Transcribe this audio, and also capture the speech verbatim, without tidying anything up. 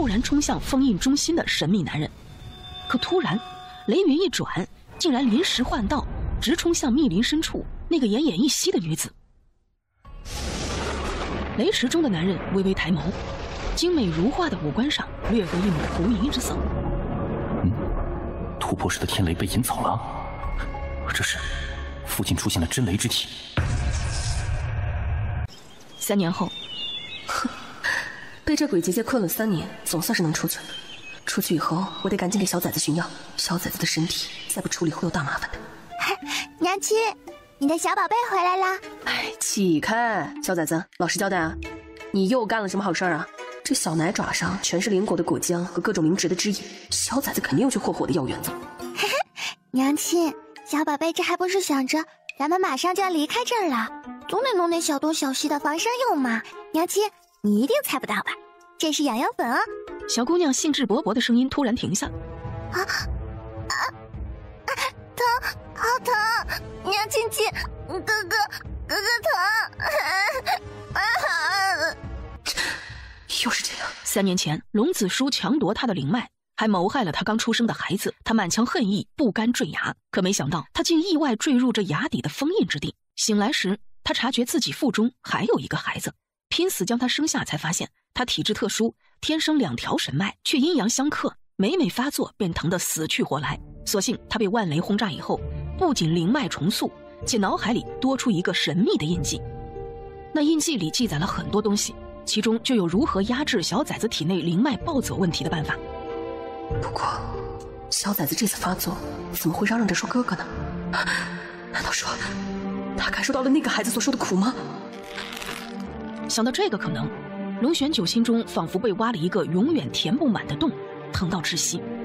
骤然冲向封印中心的神秘男人。可突然，雷云一转，竟然临时换道，直冲向密林深处那个奄奄一息的女子。雷池中的男人微微抬眸，精美如画的五官上掠过一抹狐疑之色。 嗯，突破时的天雷被引走了，这是附近出现了真雷之体。 三年后， 哼，被这鬼结界困了三年，总算是能出去了。出去以后，我得赶紧给小崽子寻药。小崽子的身体再不处理会有大麻烦的。 娘亲，你的小宝贝回来啦！ 哎，起开，小崽子，老实交代啊，你又干了什么好事啊？这小奶爪上全是灵果的果浆和各种灵植的汁液，小崽子肯定又去霍霍我的药园子。 嘿嘿，娘亲，小宝贝这还不是想着咱们马上就要离开这儿了，总得弄点小东小西的防身用嘛。娘亲，你一定猜不到吧？这是痒痒粉啊！ 小姑娘兴致勃勃的声音突然停下。 啊啊啊！疼，好疼！娘亲亲，哥哥哥哥疼！啊啊！ 又是这样。 三年前，龙子书强夺他的灵脉，还谋害了他刚出生的孩子。他满腔恨意，不甘坠崖，可没想到他竟意外坠入这崖底的封印之地。醒来时，他察觉自己腹中还有一个孩子，拼死将他生下，才发现他体质特殊，天生两条神脉，却阴阳相克，每每发作便疼得死去活来。所幸他被万雷轰炸以后，不仅灵脉重塑，且脑海里多出一个神秘的印记。那印记里记载了很多东西，其中就有如何压制小崽子体内灵脉暴走问题的办法。 不过，小崽子这次发作怎么会嚷嚷着说哥哥呢？难道说他感受到了那个孩子所受的苦吗？ 想到这个可能，龙玄九心中仿佛被挖了一个永远填不满的洞，疼到窒息。